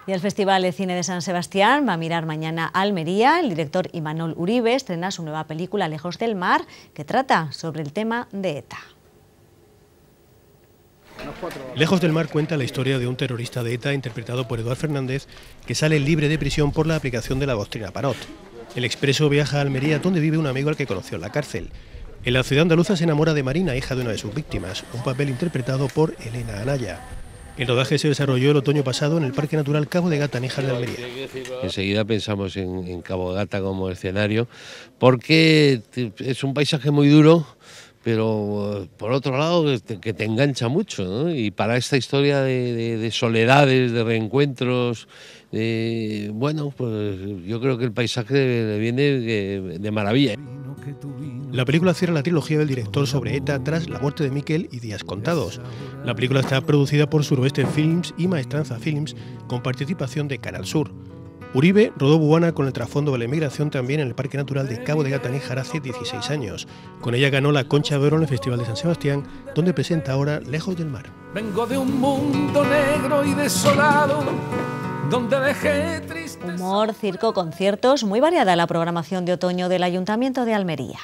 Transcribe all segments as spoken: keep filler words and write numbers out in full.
Y el Festival de Cine de San Sebastián va a mirar mañana a Almería. El director Imanol Uribe estrena su nueva película Lejos del mar, que trata sobre el tema de ETA. Lejos del mar cuenta la historia de un terrorista de ETA interpretado por Eduard Fernández, que sale libre de prisión por la aplicación de la doctrina Parot. El expreso viaja a Almería, donde vive un amigo al que conoció en la cárcel. En la ciudad andaluza se enamora de Marina, hija de una de sus víctimas, un papel interpretado por Elena Anaya. El rodaje se desarrolló el otoño pasado en el Parque Natural Cabo de Gata, Níjar de Almería. Enseguida pensamos en, en Cabo de Gata como escenario, porque es un paisaje muy duro, pero por otro lado que te, que te engancha mucho, ¿no? Y para esta historia de, de, de soledades, de reencuentros, de, bueno, pues yo creo que el paisaje viene de, de maravilla. La película cierra la trilogía del director sobre ETA tras la muerte de Miquel y Días Contados. La película está producida por Suroeste Films y Maestranza Films, con participación de Canal Sur. Uribe rodó Buana con el trasfondo de la inmigración también en el Parque Natural de Cabo de Gata, Níjar hace dieciséis años. Con ella ganó la Concha de Oro en el Festival de San Sebastián, donde presenta ahora Lejos del mar. Vengo de un mundo negro y desolado, donde dejé triste... Humor, circo, conciertos, muy variada la programación de otoño del Ayuntamiento de Almería.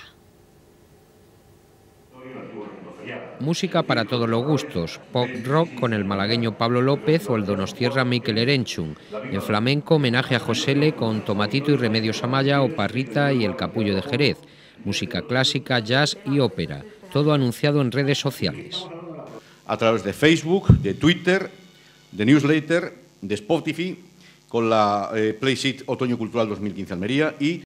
Música para todos los gustos, pop rock con el malagueño Pablo López o el donostiarra Mikel Erenchun, en flamenco homenaje a Josele con Tomatito y Remedios Amaya o Parrita y el Capullo de Jerez, música clásica, jazz y ópera, todo anunciado en redes sociales. A través de Facebook, de Twitter, de newsletter, de Spotify, con la eh, Playsheet Otoño Cultural dos mil quince Almería y